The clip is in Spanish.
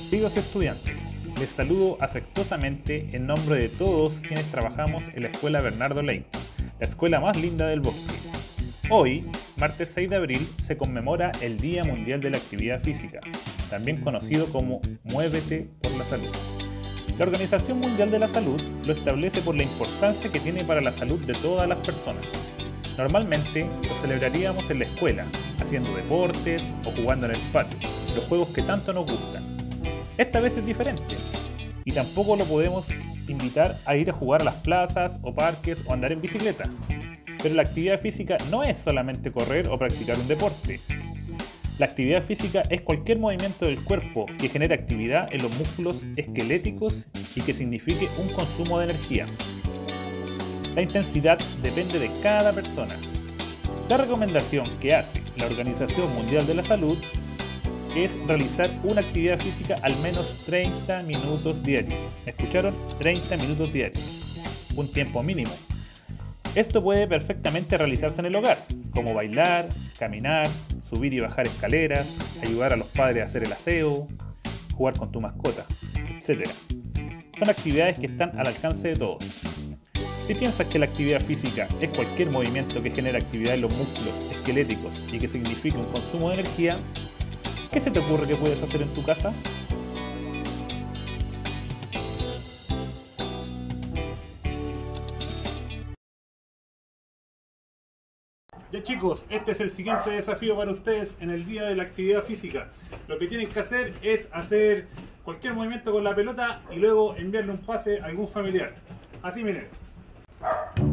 Queridos estudiantes, les saludo afectuosamente en nombre de todos quienes trabajamos en la Escuela Bernardo Leyton, la escuela más linda del bosque. Hoy, martes 6 de abril, se conmemora el Día Mundial de la Actividad Física, también conocido como Muévete por la Salud. La Organización Mundial de la Salud lo establece por la importancia que tiene para la salud de todas las personas. Normalmente lo celebraríamos en la escuela, haciendo deportes o jugando en el patio, los juegos que tanto nos gustan. Esta vez es diferente, y tampoco lo podemos invitar a ir a jugar a las plazas o parques o andar en bicicleta. Pero la actividad física no es solamente correr o practicar un deporte. La actividad física es cualquier movimiento del cuerpo que genere actividad en los músculos esqueléticos y que signifique un consumo de energía. La intensidad depende de cada persona. La recomendación que hace la Organización Mundial de la Salud es realizar una actividad física al menos 30 minutos diarios. ¿Escucharon? 30 minutos diarios. Un tiempo mínimo. Esto puede perfectamente realizarse en el hogar, como bailar, caminar, subir y bajar escaleras, ayudar a los padres a hacer el aseo, jugar con tu mascota, etc. Son actividades que están al alcance de todos. Si piensas que la actividad física es cualquier movimiento que genera actividad en los músculos esqueléticos y que significa un consumo de energía, ¿qué se te ocurre que puedes hacer en tu casa? Ya chicos, este es el siguiente desafío para ustedes en el día de la actividad física. Lo que tienen que hacer es hacer cualquier movimiento con la pelota y luego enviarle un pase a algún familiar. Así miren.